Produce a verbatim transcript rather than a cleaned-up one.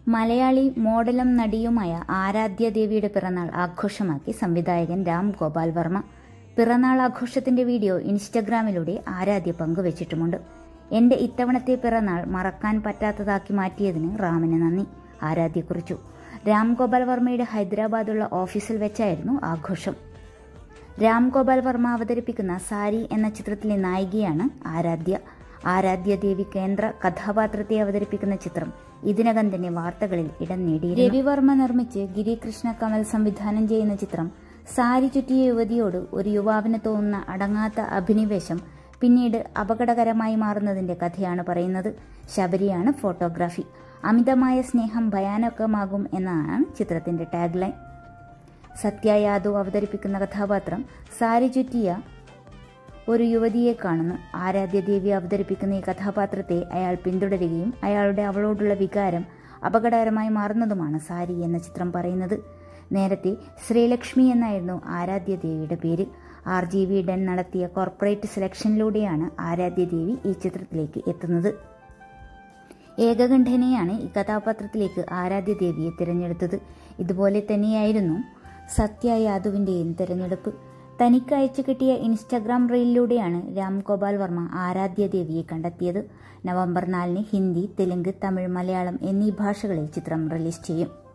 മലയാളി മോഡലും നടിയുമായ ആരാധ്യ ദേവിയുടെ പിറന്നാൾ ആഘോഷമാക്കി സംവിധായകൻ രാം ഗോപാൽ വർമ്മ. പിറന്നാൾ ആഘോഷത്തിന്റെ വീഡിയോ ഇൻസ്റ്റഗ്രാമിലൂടെ ആരാധ്യ പങ്കുവച്ചിട്ടുമുണ്ട്. എന്റെ ഇത്തവണത്തെ പിറന്നാൾ മറക്കാൻ പറ്റാത്തതാക്കി മാറ്റിയതിന് റാമിന് നന്ദി, ആരാധ്യ കുറിച്ചു. രാം ഗോപാൽ വർമ്മയുടെ ഹൈദരാബാദുള്ള ഓഫീസിൽ വെച്ചായിരുന്നു ആഘോഷം. രാം ഗോപാൽ വർമ്മ അവതരിപ്പിക്കുന്ന സാരി എന്ന ചിത്രത്തിലെ നായികയാണ് ആരാധ്യ. ആരാധ്യ ദേവി കേന്ദ്ര കഥാപാത്രത്തെ അവതരിപ്പിക്കുന്ന ചിത്രം ഇതിനകം തന്നെ വാർത്തകളിൽ ഇടം നേടിയിരുന്നു. രവിവർമ്മ നിർമ്മിച്ച് ഗിരികൃഷ്ണ കമൽ സംവിധാനം ചെയ്യുന്ന ചിത്രം സാരി ചുറ്റിയ യുവതിയോട് ഒരു യുവാവിന് തോന്നുന്ന അടങ്ങാത്ത അഭിനിവേശം പിന്നീട് അപകടകരമായി മാറുന്നതിന്റെ കഥയാണ് പറയുന്നത്. ശബരിയാണ് ഫോട്ടോഗ്രാഫി. അമിതമായ സ്നേഹം ഭയാനകമാകും എന്നാണ് ചിത്രത്തിന്റെ ടാഗ് ലൈൻ. സത്യ യാദവ് അവതരിപ്പിക്കുന്ന കഥാപാത്രം സാരി ചുറ്റിയ ഒരു യുവതിയെ കാണുന്നു. ആരാധ്യ ദേവി അവതരിപ്പിക്കുന്ന ഈ കഥാപാത്രത്തെ അയാൾ പിന്തുടരുകയും അയാളുടെ അവളോടുള്ള വികാരം അപകടകരമായി മാറുന്നതുമാണ് സാരി എന്ന ചിത്രം പറയുന്നത്. നേരത്തെ ശ്രീലക്ഷ്മി എന്നായിരുന്നു ആരാധ്യ ദേവിയുടെ പേര്. ആർ ജി വി ഡെൻ നടത്തിയ കോർപ്പറേറ്റ് സെലക്ഷനിലൂടെയാണ് ആരാധ്യ ദേവി ഈ ചിത്രത്തിലേക്ക് എത്തുന്നത്. ഏകകണ്ഠനെയാണ് ഈ കഥാപാത്രത്തിലേക്ക് ആരാധ്യ ദേവിയെ തിരഞ്ഞെടുത്തത്. ഇതുപോലെ തന്നെയായിരുന്നു സത്യ യാദവിന്റെയും തിരഞ്ഞെടുപ്പ്. തനിക്ക് അയച്ചു കിട്ടിയ ഇൻസ്റ്റഗ്രാം റീലിലൂടെയാണ് രാം ഗോപാൽ വർമ്മ ആരാധ്യ ദേവിയെ കണ്ടെത്തിയത്. നവംബർ നാലിന് ഹിന്ദി, തെലുങ്ക്, തമിഴ്, മലയാളം എന്നീ ഭാഷകളിൽ ചിത്രം റിലീസ് ചെയ്യും.